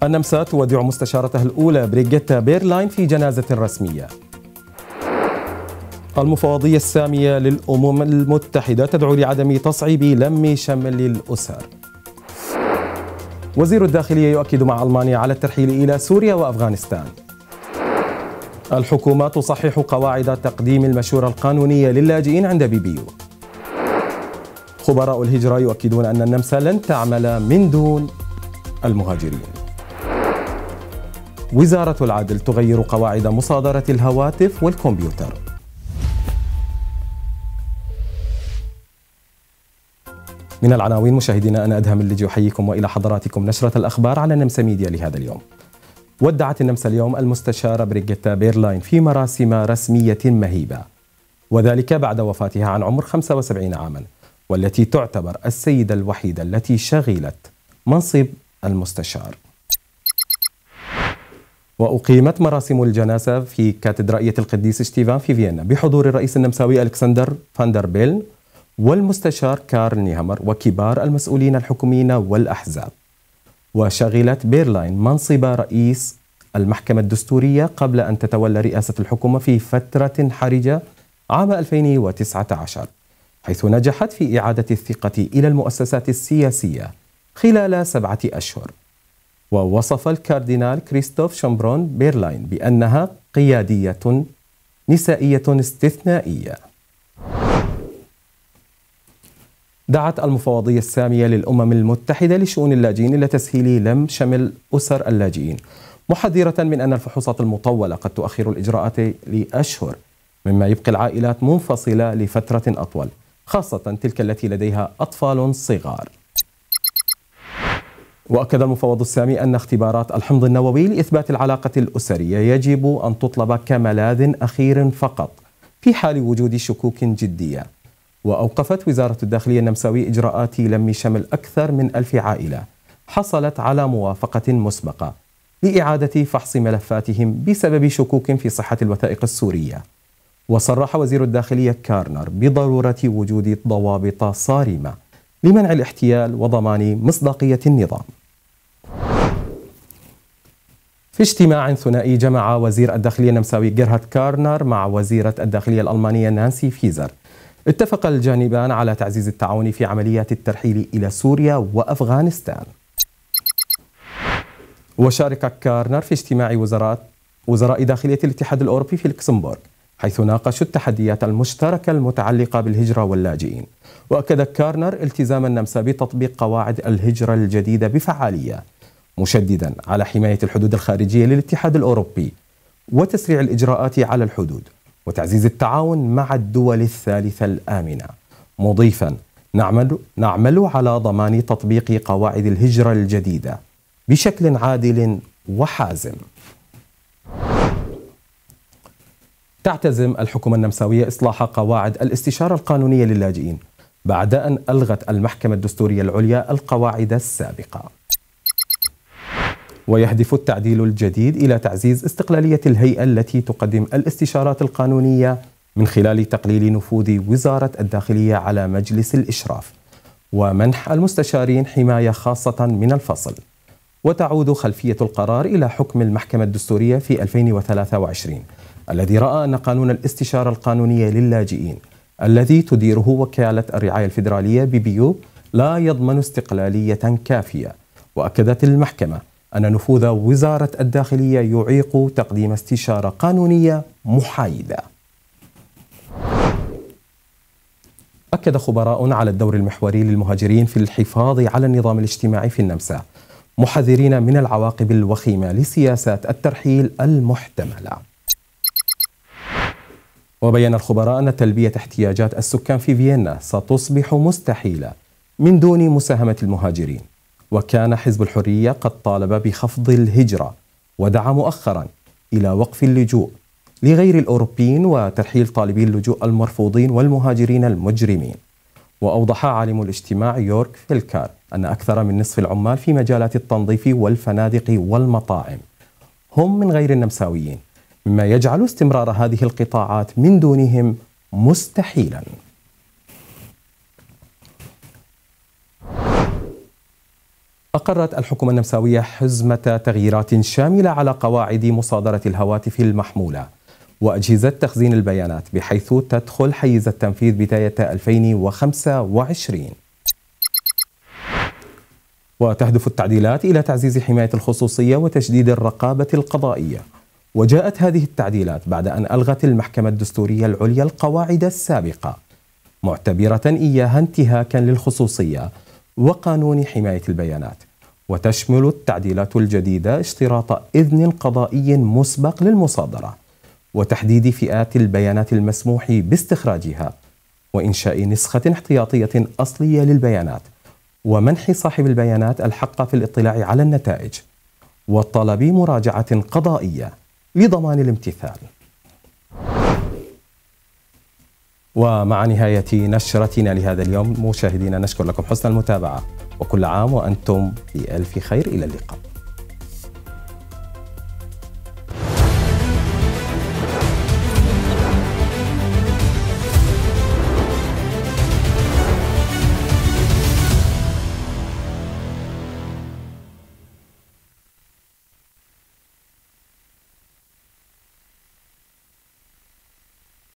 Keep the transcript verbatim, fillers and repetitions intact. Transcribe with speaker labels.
Speaker 1: النمسا تودع مستشارتها الأولى بريغيتا بيرلاين في جنازة رسمية. المفوضية السامية للأمم المتحدة تدعو لعدم تصعيب لم شمل الأسر. وزير الداخلية يؤكد مع ألمانيا على الترحيل إلى سوريا وأفغانستان. الحكومة تصحح قواعد تقديم المشورة القانونية للاجئين عند بيبيو. خبراء الهجرة يؤكدون أن النمسا لن تعمل من دون المهاجرين. وزارة العدل تغير قواعد مصادرة الهواتف والكمبيوتر. من العناوين مشاهدينا أنا أدهم اللجي أحييكم وإلى حضراتكم نشرة الأخبار على نمسا ميديا لهذا اليوم. ودعت النمسا اليوم المستشارة بريغيتا بيرلاين في مراسم رسمية مهيبة، وذلك بعد وفاتها عن عمر خمسة وسبعين عاما، والتي تعتبر السيدة الوحيدة التي شغلت منصب المستشار. وأقيمت مراسم الجنازة في كاتدرائية القديس شتيفان في فيينا بحضور الرئيس النمساوي ألكسندر فاندر بيلن والمستشار كارل نيهامر وكبار المسؤولين الحكوميين والأحزاب. وشغلت بيرلاين منصب رئيس المحكمة الدستورية قبل أن تتولى رئاسة الحكومة في فترة حرجة عام ألفين وتسعة عشر، حيث نجحت في إعادة الثقة إلى المؤسسات السياسية خلال سبعة أشهر. ووصف الكاردينال كريستوف شامبرون بيرلاين بأنها قيادية نسائية استثنائية. دعت المفوضية السامية للأمم المتحدة لشؤون اللاجئين إلى تسهيل لم شمل أسر اللاجئين، محذرة من أن الفحوصات المطولة قد تؤخر الإجراءات لأشهر، مما يبقي العائلات منفصلة لفترة أطول، خاصة تلك التي لديها أطفال صغار. وأكد المفوض السامي أن اختبارات الحمض النووي لإثبات العلاقة الأسرية يجب أن تطلب كملاذ أخير فقط في حال وجود شكوك جدية. وأوقفت وزارة الداخلية النمساوي إجراءات لم شمل أكثر من ألف عائلة حصلت على موافقة مسبقة لإعادة فحص ملفاتهم بسبب شكوك في صحة الوثائق السورية. وصرح وزير الداخلية كارنر بضرورة وجود ضوابط صارمة لمنع الاحتيال وضمان مصداقية النظام. في اجتماع ثنائي جمع وزير الداخلية النمساوي جيرهارد كارنر مع وزيرة الداخلية الألمانية نانسي فيزر، اتفق الجانبان على تعزيز التعاون في عمليات الترحيل إلى سوريا وأفغانستان. وشارك كارنر في اجتماع وزراء وزراء داخلية الاتحاد الأوروبي في لوكسمبورغ، حيث ناقشوا التحديات المشتركة المتعلقة بالهجرة واللاجئين. وأكد كارنر التزام النمسا بتطبيق قواعد الهجرة الجديدة بفعالية، مشددا على حماية الحدود الخارجية للاتحاد الأوروبي وتسريع الإجراءات على الحدود وتعزيز التعاون مع الدول الثالثة الآمنة، مضيفا نعمل, نعمل على ضمان تطبيق قواعد الهجرة الجديدة بشكل عادل وحازم. تعتزم الحكومة النمساوية إصلاح قواعد الاستشارة القانونية للاجئين بعد أن ألغت المحكمة الدستورية العليا القواعد السابقة. ويهدف التعديل الجديد إلى تعزيز استقلالية الهيئة التي تقدم الاستشارات القانونية من خلال تقليل نفوذ وزارة الداخلية على مجلس الإشراف، ومنح المستشارين حماية خاصة من الفصل. وتعود خلفية القرار إلى حكم المحكمة الدستورية في ألفين وثلاثة وعشرين الذي رأى أن قانون الاستشارة القانونية للاجئين الذي تديره وكالة الرعاية الفيدرالية بيبيو لا يضمن استقلالية كافية. وأكدت المحكمة أن نفوذ وزارة الداخلية يعيق تقديم استشارة قانونية محايدة. أكد خبراء على الدور المحوري للمهاجرين في الحفاظ على النظام الاجتماعي في النمسا، محذرين من العواقب الوخيمة لسياسات الترحيل المحتملة. وبين الخبراء أن تلبية احتياجات السكان في فيينا ستصبح مستحيلة من دون مساهمة المهاجرين. وكان حزب الحرية قد طالب بخفض الهجرة ودعا مؤخرا إلى وقف اللجوء لغير الأوروبيين وترحيل طالبي اللجوء المرفوضين والمهاجرين المجرمين. وأوضح عالم الاجتماع يورك فيلكار أن أكثر من نصف العمال في مجالات التنظيف والفنادق والمطاعم هم من غير النمساويين، مما يجعل استمرار هذه القطاعات من دونهم مستحيلا. أقرت الحكومة النمساوية حزمة تغييرات شاملة على قواعد مصادرة الهواتف المحمولة وأجهزة تخزين البيانات، بحيث تدخل حيز التنفيذ بداية ألفين وخمسة وعشرين. وتهدف التعديلات إلى تعزيز حماية الخصوصية وتشديد الرقابة القضائية. وجاءت هذه التعديلات بعد أن ألغت المحكمة الدستورية العليا القواعد السابقة، معتبرة إياها انتهاكا للخصوصية وقانون حماية البيانات. وتشمل التعديلات الجديدة اشتراط إذن قضائي مسبق للمصادرة، وتحديد فئات البيانات المسموح باستخراجها، وإنشاء نسخة احتياطية أصلية للبيانات، ومنح صاحب البيانات الحق في الاطلاع على النتائج، وطلب مراجعة قضائية لضمان الامتثال. ومع نهاية نشرتنا لهذا اليوم مشاهدينا، نشكر لكم حسن المتابعة، وكل عام وأنتم بألف خير. إلى اللقاء.